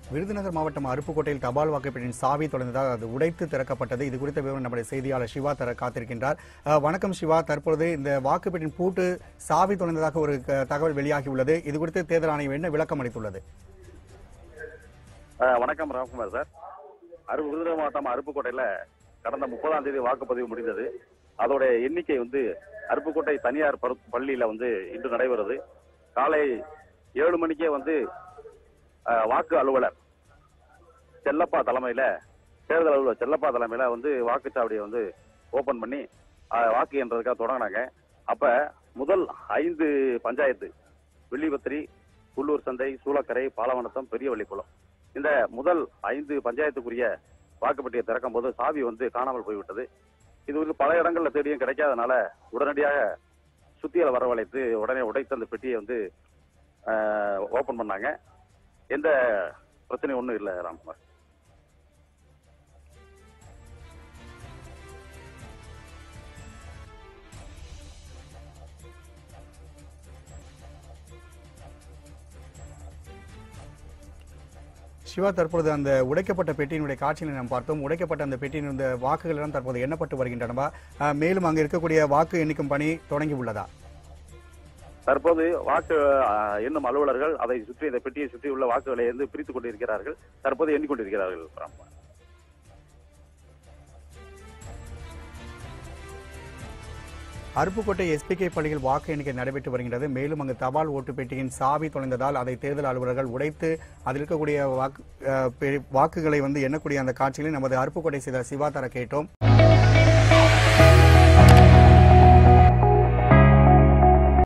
விருதுநகர் மாவட்டம் அருப்புக்கோட்டையில் தபால் வாக்குப்பெட்டியின் சாவி தொலைந்ததால் அது உடைத்து திறக்கப்பட்டது. இது குறித்த விவரம் நம்முடைய செய்தியாளர் சிவா தர காத்திருக்கின்றார். வணக்கம் சிவா, தற்பொழுது இந்த வாக்குப்பெட்டியின் பூட்டு சாவி தொலைந்ததாக ஒரு தகவல் வெளியாகி உள்ளது. இது குறித்து தேர்தல் ஆணையம் என்ன விளக்கம் அளித்துள்ளது? வணக்கம் ராம்குமார் சார். விருதுநகர் மாவட்டம் அருப்புக்கோட்டையில கடந்த 30ஆம் தேதி வாக்குப்பதிவு முடிந்தது. அதோட எண்ணிக்கை அருப்புக்கோட்டை தனியார் பள்ளியில இன்று நடைபெறுது. காலை 7 மணிக்கே வாக்கு அலுவலர் செல்லப்பா தலைமையில தேர்தல் அலுவலர் செல்லப்பா தலைமையில வாக்குச்சாவடியை ஓபன் பண்ணி வாக்கு எண்றதுக்காக தொடங்கினாங்க. அப்ப முதல் 5 பஞ்சாயத்து வெள்ளிபத்திரி, குள்ளூர் சந்தை, சூளக்கரை, பாலவனத்தம், பெரியவள்ளிக்குளம், இந்த முதல் 5 பஞ்சாயத்துக்குரிய வாக்குப்பெட்டியை திறக்கும் போது சாவி காணாமல் போய்விட்டது. இது பல இடங்கள்ல தேடியும் கிடைக்காதனால உடனடியாக சுத்தியலை வரவழைத்து உடனே உடைத்து அந்த பெட்டியை ஓபன் பண்ணாங்க. எந்த பிரச்சனையும் ஒன்றும் இல்லை ராம்குமார். சிவா, தற்பொழுது அந்த உடைக்கப்பட்ட பெட்டியினுடைய காட்சிகளை நாம் பார்த்தோம். உடைக்கப்பட்ட அந்த பெட்டியின் வாக்குகள் எல்லாம் தற்போது எண்ணப்பட்டு வருகின்றனவா? மேலும் அங்கு இருக்கக்கூடிய வாக்கு எண்ணிக்கும் பணி தொடங்கி உள்ளதா? தற்போது வாக்கு எண்ணும் அலுவலர்கள் அதை சுற்றி இந்த பெட்டியை சுற்றி உள்ள வாக்குகளை பிரித்துக் கொண்டிருக்கிறார்கள். தற்போது எண்ணிக்கொண்டிருக்கிறார்கள். அருப்புக்கோட்டை SPK பள்ளியில் வாக்கு எண்ணிக்கை நடைபெற்று வருகின்றது. மேலும் அங்கு தபால் ஓட்டு பெட்டியின் சாவி தொலைந்ததால் அதை தேர்தல் அலுவலர்கள் உடைத்து அதில் இருக்கக்கூடிய வாக்குகளை எண்ணக்கூடிய அந்த காட்சிகளை நமது அருப்புக்கோட்டை செய்த சிவா தர கேட்டோம்.